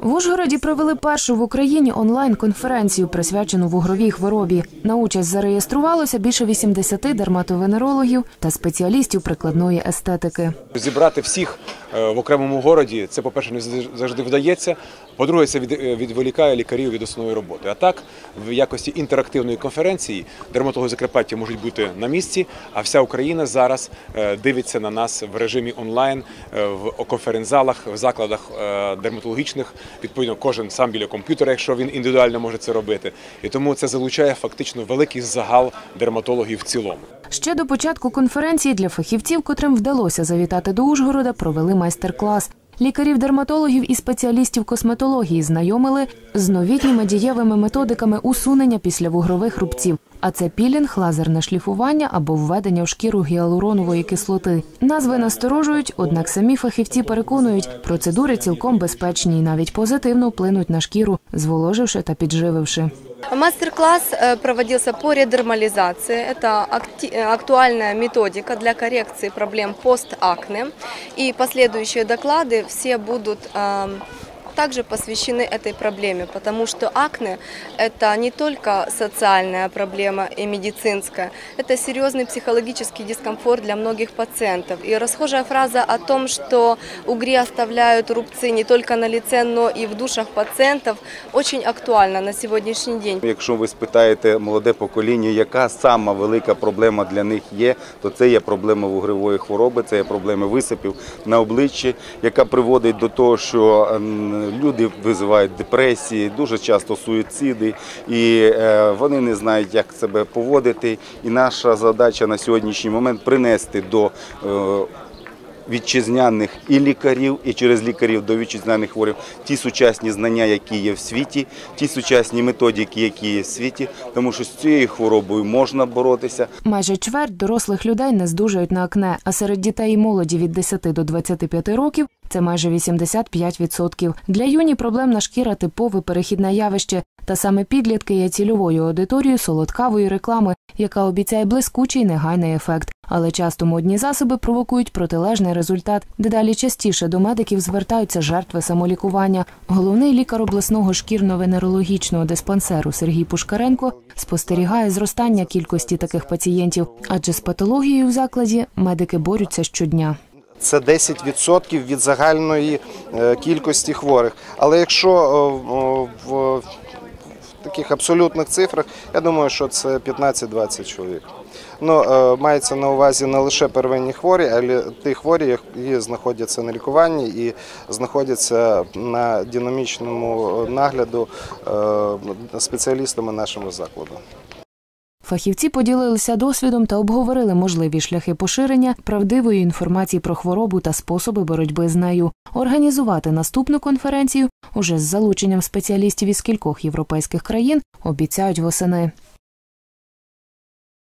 В Ужгороді провели першу в Україні онлайн-конференцію, присвячену вугровій хворобі. На участь зареєструвалося більше 80 дерматовенерологів та спеціалістів прикладної естетики. Зібрати всіх в окремому городі – це, по-перше, не завжди вдається. По-друге, це відволікає лікарів від основної роботи. А так, в якості інтерактивної конференції дерматологи Закарпаття можуть бути на місці, а вся Україна зараз дивиться на нас в режимі онлайн, в конференц-залах, в закладах дерматологічних. Відповідно, кожен сам біля комп'ютера, якщо він індивідуально може це робити. І тому це залучає фактично великий загал дерматологів в цілому. Ще до початку конференції для фахівців, котрим вдалося завітати до Ужгорода, провели майстер-клас. Лікарів-дерматологів і спеціалістів косметології знайомили з новітніми дієвими методиками усунення післявугрових рубців. А це пілінг, лазерне шліфування або введення в шкіру гіалуронової кислоти. Назви насторожують, однак самі фахівці переконують, процедури цілком безпечні і навіть позитивно вплинуть на шкіру, зволоживши та піджививши. Мастер-класс проводился по редермализации. Это актуальная методика для коррекции проблем постакне. И последующие доклады все будут также посвящены этой проблеме, потому что акне – это не только социальная проблема и медицинская, это серьезный психологический дискомфорт для многих пациентов. И расхожая фраза о том, что угри оставляют рубцы не только на лице, но и в душах пациентов, очень актуальна на сьогоднішній день. Якщо ви спитаєте молоде покоління, яка сама велика проблема для них є, то це є проблема вугрової хвороби, це є проблема висипів на обличчі, яка приводить до того, що люди визивають депресії, дуже часто суїциди, і вони не знають, як себе поводити. І наша задача на сьогоднішній момент принести до вітчизняних і лікарів, і через лікарів до вітчизняних хворих ті сучасні знання, які є в світі, ті сучасні методики, які є в світі, тому що з цією хворобою можна боротися. Майже чверть дорослих людей не здужають на акне, а серед дітей і молоді від 10 до 25 років це майже 85%. Для юні проблемна шкіра – типове перехідне явище. Та саме підлітки є цільовою аудиторією солодкавої реклами, яка обіцяє блискучий негайний ефект. Але часто модні засоби провокують протилежний результат. Дедалі частіше до медиків звертаються жертви самолікування. Головний лікар обласного шкірно-венерологічного диспансеру Сергій Пушкаренко спостерігає зростання кількості таких пацієнтів, адже з патологією в закладі медики борються щодня. Це 10% від загальної кількості хворих. Але якщо в таких абсолютних цифрах, я думаю, що це 15-20 чоловік. Мається на увазі не лише первинні хворі, а й ті хворі, які знаходяться на лікуванні і знаходяться на динамічному нагляду спеціалістами нашого закладу. Фахівці поділилися досвідом та обговорили можливі шляхи поширення правдивої інформації про хворобу та способи боротьби з нею. Організувати наступну конференцію уже з залученням спеціалістів із кількох європейських країн обіцяють восени.